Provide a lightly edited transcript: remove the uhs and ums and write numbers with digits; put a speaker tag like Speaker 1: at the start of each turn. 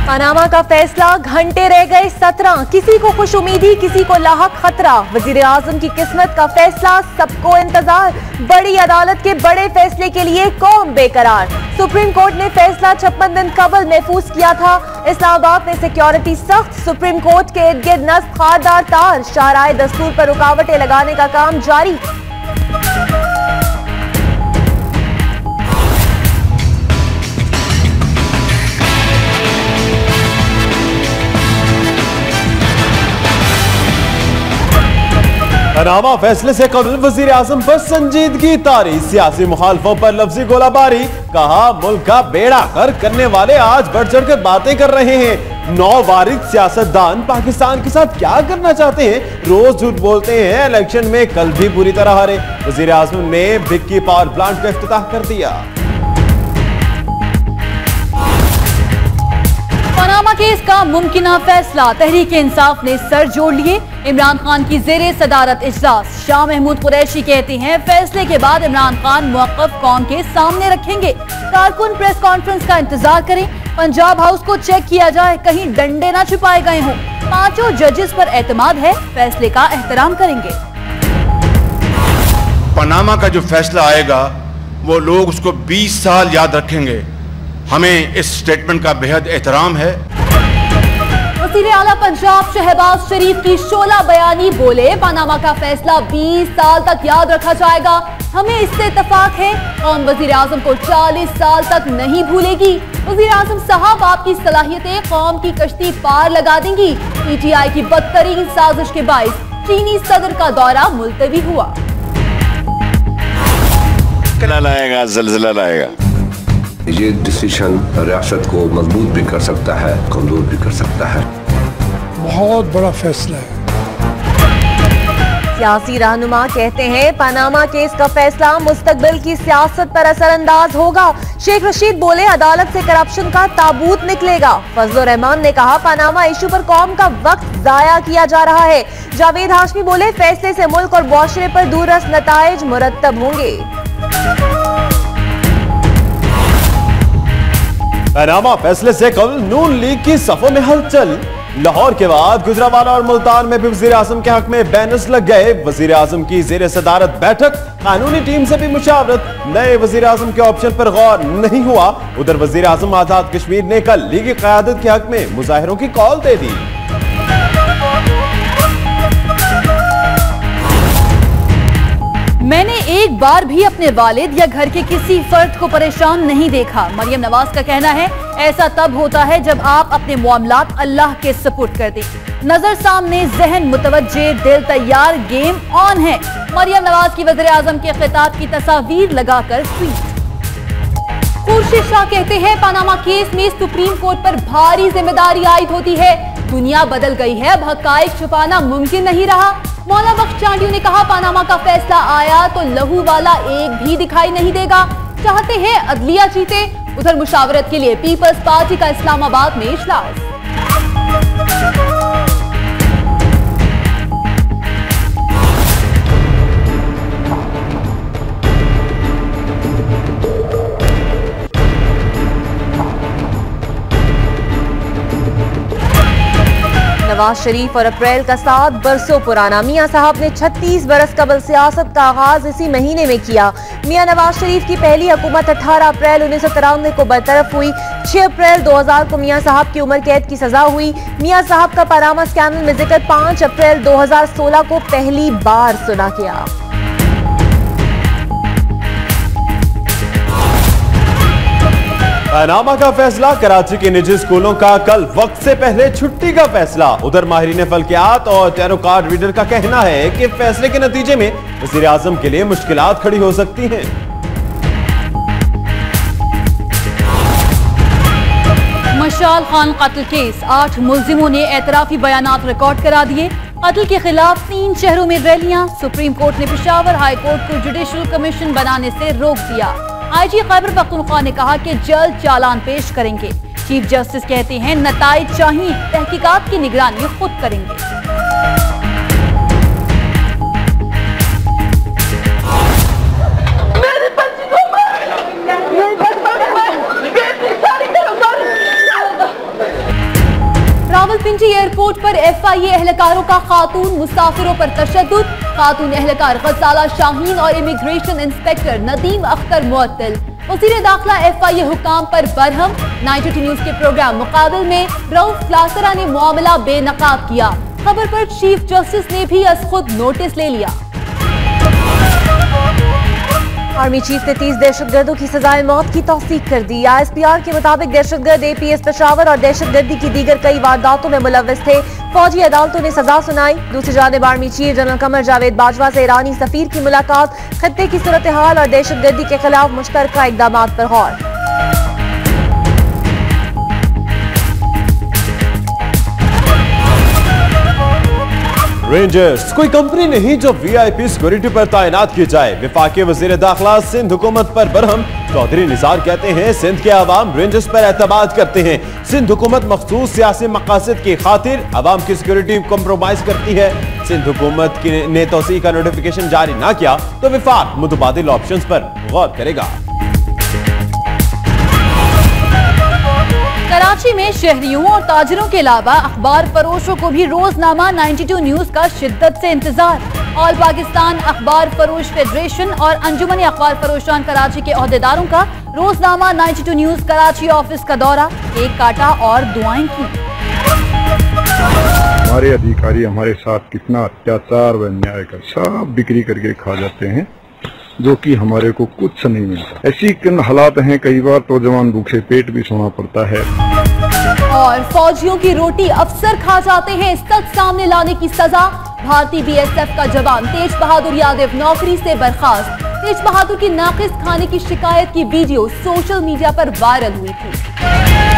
Speaker 1: Panama का फैसला, घंटे रह गए 17, किसी को खुश उम्मीदी, किसी को लाहक खतरा। वजीर आजम की किस्मत का फैसला, सबको इंतजार। बड़ी अदालत के बड़े फैसले के लिए कौम बेकरार। सुप्रीम कोर्ट ने फैसला 56 दिन कबल महफूज किया था। इस्लामाबाद में सिक्योरिटी सख्त, सुप्रीम कोर्ट के इर्द गिर्द नस्ब खारदार तार। शाहराए दस्तूर पर रुकावटें लगाने का काम जारी।
Speaker 2: पनामा फैसले से कबल वजीर आजम पर संजीदगी तारी। सियासी मुखालफों पर लफ्जी गोलाबारी। कहा मुल्क का बेड़ा गर्क करने वाले आज बढ़ चढ़ कर बातें कर रहे हैं। 9 वारिद सियासतदान पाकिस्तान के साथ क्या करना चाहते हैं? रोज झूठ बोलते हैं, इलेक्शन में कल भी बुरी तरह हारे। वजीर आजम ने भिक्की पावर प्लांट का इफ्तिताह कर दिया।
Speaker 3: पनामा केस का मुमकिना फैसला, तहरीक इंसाफ ने सर जोड़ लिए। इमरान खान की जेरे सदारत इजलास। शाह महमूद कुरैशी कहते हैं फैसले के बाद इमरान खान मौक़िफ़ कौम के सामने रखेंगे। कारकुन प्रेस कॉन्फ्रेंस का इंतजार करें। पंजाब हाउस को चेक किया जाए, कहीं डंडे ना छुपाए गए हों। 5 जजेस पर एतमाद है, फैसले का एहतराम करेंगे।
Speaker 4: पनामा का जो फैसला आएगा वो लोग उसको 20 साल याद रखेंगे। हमें इस स्टेटमेंट का बेहद एहतराम है।
Speaker 3: वज़ीर आला पंजाब शहबाज शरीफ की शोला बयानी बोले पनामा का फैसला 20 साल तक याद रखा जाएगा। हमें इससे इत्तेफाक है, कौम वज़ीर आज़म को 40 साल तक नहीं भूलेगी। वज़ीर आज़म साहब आपकी सलाहियतें कौम की कश्ती पार लगा देंगी। PTI की बदतरीन साजिश के बाइस चीनी सदर का दौरा मुलतवी हुआ।
Speaker 5: लाएगा, ज़लज़ला लाएगा।
Speaker 6: ये डिसीजन रियासत को मजबूत भी कर सकता है, कमजोर भी कर सकता है।
Speaker 7: बहुत बड़ा फैसला है।
Speaker 1: सियासी रहनुमा कहते हैं पनामा केस का फैसला मुस्तकबिल की सियासत पर असरअंदाज होगा। शेख रशीद बोले अदालत से करप्शन का ताबूत निकलेगा। फजलुर रहमान ने कहा पनामा इशू पर कौम का वक्त जाया किया जा रहा है। जावेद हाशमी बोले फैसले से मुल्क और मुआशरे पर दूररस नताइज मुरत्तब होंगे।
Speaker 2: पनामा फैसले से कल नून लीग की सफों में हलचल। लाहौर के बाद गुजरावाला और मुल्तान में भी वजीर आजम के हक में बैनर्स लग गए। वजीर आजम की जेर सदारत बैठक, कानूनी टीम से भी मुशावरत। नए वजीर आजम के ऑप्शन पर गौर नहीं हुआ। उधर वजीर आजम आजाद कश्मीर ने कल लीगी क़यादत के हक में मुजाहिरों की कॉल दे दी।
Speaker 3: मैंने एक बार भी अपने वालिद या घर के किसी फर्द को परेशान नहीं देखा। मरियम नवाज का कहना है ऐसा तब होता है जब आप अपने मामलात अल्लाह के सुपुर्द कर दें। नजर सामने, जहन मुतवज्जे, दिल तैयार, गेम ऑन है। मरियम नवाज की वज़ीर आज़म के खिताब की तस्वीर लगाकर ट्वीट। खुर्शीद शाह कहते हैं पनामा केस में सुप्रीम कोर्ट पर भारी जिम्मेदारी आयद होती है। दुनिया बदल गई है, अब हक़ाइक़ छुपाना मुमकिन नहीं रहा। मौला बख्श चांडियों ने कहा पनामा का फैसला आया तो लहू वाला एक भी दिखाई नहीं देगा। चाहते हैं अदलिया जीते। उधर मुशावरत के लिए पीपल्स पार्टी का इस्लामाबाद में इजलास।
Speaker 1: नवाज शरीफ और अप्रैल का 7 बरसों पुराना। मियां साहब ने 36 बरस कबल सियासत का आगाज इसी महीने में किया। मियां नवाज शरीफ की पहली हुकूमत 18 अप्रैल 1993 को बरतरफ हुई। 6 अप्रैल 2000 को मियां साहब की उम्र कैद की सजा हुई। मियां साहब का पनामा स्कैंडल में जिक्र 5 अप्रैल 2016 को पहली बार सुना गया।
Speaker 2: पनामा का फैसला, कराची के निजी स्कूलों का कल वक्त से पहले छुट्टी का फैसला। उधर माहिरीन फल्कियात और टैरो कार्ड रीडर का कहना है कि फैसले के नतीजे में वज़ीर आज़म के लिए मुश्किलात खड़ी हो सकती हैं।
Speaker 3: मशाल खान कत्ल केस, 8 मुल्जिमों ने एतराफी बयानात रिकॉर्ड करा दिए। कत्ल के खिलाफ 3 शहरों में रैलियां। सुप्रीम कोर्ट ने पेशावर हाई कोर्ट को जुडिशल कमीशन बनाने से रोक दिया। IG खैबर पख्तूनख्वा ने कहा कि जल्द चालान पेश करेंगे। चीफ जस्टिस कहते हैं नताइज चाहिए, तहकीकात की निगरानी खुद करेंगे। रावलपिंडी एयरपोर्ट पर FIA एहलकारों का खातून मुसाफिरों पर तशद्दुद। खातून एहलकार गजाला शाहीन और इमिग्रेशन इंस्पेक्टर नदीम अख्तर मुअत्तल। वज़ीर दाखिला FIA हुकाम पर बरहम। 92 न्यूज के प्रोग्राम मुकाबल में रऊफ क्लासरा ने मामला बेनकाब किया। खबर पर चीफ जस्टिस ने भी अज खुद नोटिस ले लिया।
Speaker 1: आर्मी चीफ ने 30 दहशतगर्दों की सजाए मौत की तौसीक कर दी। ISPR के मुताबिक दहशतगर्द APS पेशावर और दहशतगर्दी की दीगर कई वारदातों में मुलव्वस थे। फौजी अदालतों ने सजा सुनाई। दूसरी जानिब army chief general Qamar Javed Bajwa से ईरानी सफीर की मुलाकात। खत्ते की सूरत हाल और दहशतगर्दी के खिलाफ मुश्तरका इकदाम पर गौर।
Speaker 2: रेंजर्स कोई कंपनी नहीं जो VIP सिक्योरिटी पर तैनात की जाए। वफाकी वजीर दाखिला सिंध हुकूमत पर बरहम। चौधरी निसार कहते हैं सिंध के अवाम रेंजर्स पर एतमाद करते हैं। सिंध हुकूमत मखसूस सियासी मकासद की खातिर अवाम की सिक्योरिटी कम्प्रोमाइज करती है। सिंध हुकूमत ने तोसी का नोटिफिकेशन जारी ना किया तो विफाक मुतबादिल ऑप्शंस पर गौर करेगा।
Speaker 3: कराची में शहरियों और ताजिरों के अलावा अखबार फरोशों को भी रोजनामा 92 न्यूज का शिद्दत से इंतजार। ऑल पाकिस्तान अखबार फरोश फेडरेशन और अंजुमन अखबार फरोशान कराची के ओहदेदारों का रोजनामा 92 न्यूज कराची ऑफिस का दौरा। केक काटा और दुआएं की।
Speaker 8: हमारे अधिकारी हमारे साथ कितना अत्याचार व अन्याय कर सब बिक्री करके खा जाते हैं, जो कि हमारे को कुछ नहीं मिलता। ऐसी हालात हैं, कई बार तो जवान भूखे पेट भी सोना पड़ता है।
Speaker 3: और फौजियों की रोटी अफसर खा जाते हैं, सच सामने लाने की सजा। भारतीय BSF का जवान तेज बहादुर यादव नौकरी से बर्खास्त। तेज बहादुर की नाकिस खाने की शिकायत की वीडियो सोशल मीडिया पर वायरल हुई थी।